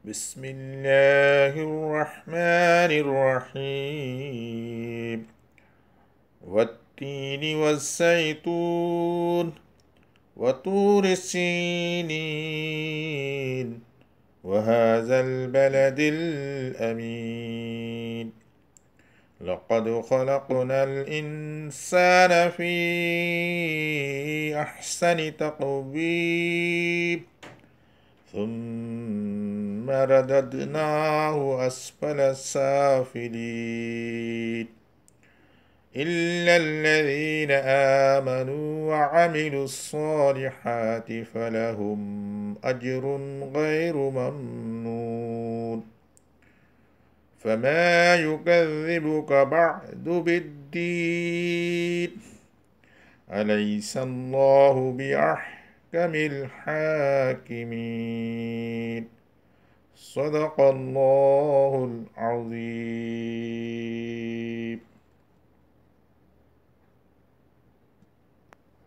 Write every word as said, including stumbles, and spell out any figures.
بسم الله الرحمن الرحيم والتين والزيتون وطور السينين وهذا البلد الأمين لقد خلقنا الإنسان في أحسن تقويم ثم رددناه أسفل سافلين إلا الذين آمنوا وعملوا الصالحات فلهم أجر غير ممنون فما يكذبك بعد بالدين أليس الله بأحكم الحاكمين صدق الله